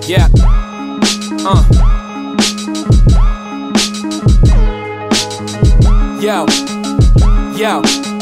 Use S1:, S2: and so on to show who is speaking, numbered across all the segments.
S1: Yeah. Yo.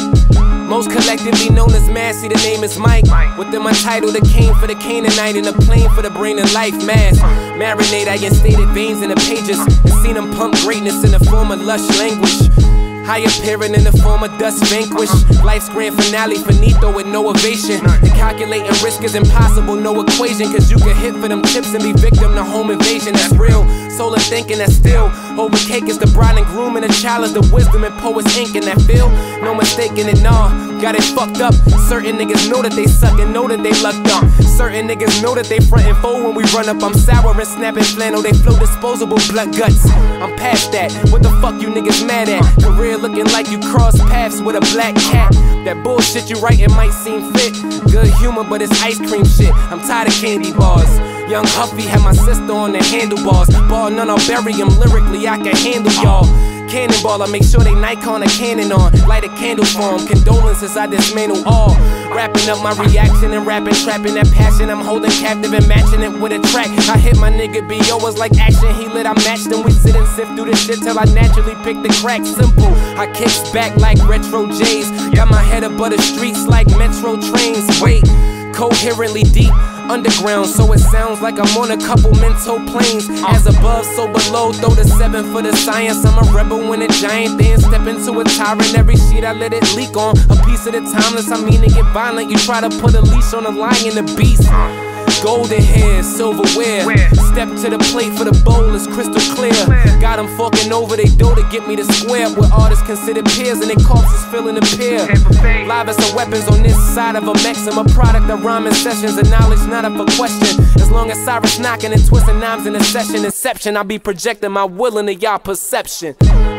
S1: Most collectively known as Massey, the name is Mike. Within my title, the cane for the Canaanite and the plane for the brain and life. Mass, marinate, I instated veins in the pages and seen them pump greatness in the form of lush language. High appearing in the form of dust vanquished. Life's grand finale, finito with no ovation. And calculating risk is impossible, no equation. Cause you can hit for them chips and be victim to home invasion. That's real, solar thinking that's still. Over cake is the bride and groom and the child is the wisdom and poets ink in that feel. No mistaking it, nah, got it fucked up. Certain niggas know that they suck and know that they lucked up. Certain niggas know that they front and fold when we run up. I'm sour and snapping flannel, they flow disposable blood guts. I'm past that, what the fuck you niggas mad at? Career looking like you cross paths with a black cat. That bullshit you writing might seem fit. Good humor, but it's ice cream shit. I'm tired of candy bars. Young Huffy had my sister on the handlebars. Ball none, I'll bury him lyrically, I can handle y'all. Cannonball, I make sure they Nikon a cannon on. Light a candle for them, condolences, I dismantle all. Wrapping up my reaction and rapping, trapping that passion. I'm holding captive and matching it with a track. I hit my nigga B.O. was like action, he lit, I matched him. We sit and sift through this shit till I naturally pick the crack. Simple, I kicks back like retro J's. Got my head above the streets like metro trains. Wait, coherently deep underground, so it sounds like I'm on a couple mental planes. As above, so below, throw the 7 for the science. I'm a rebel when a giant then step into a tyrant. Every sheet I let it leak on, a piece of the timeless. I mean to get violent, you try to put a leash on a lion, the beast. Golden hair, silverware. Step to the plate for the bowl, it's crystal clear. Got them forking over they dough to get me to square. Where artists consider peers and their corpses filling the pier. Live as some weapons on this side of a mix. I'm a product of rhyming sessions and knowledge not up for question. As long as Cyrus knocking and twisting knives in a session. Inception, I'll be projecting my will into y'all perception.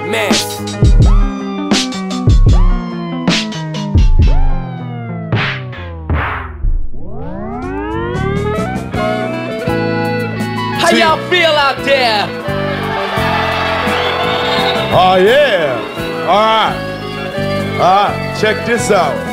S1: Math.
S2: How y'all feel out there?
S3: Oh yeah. All right. Check this out.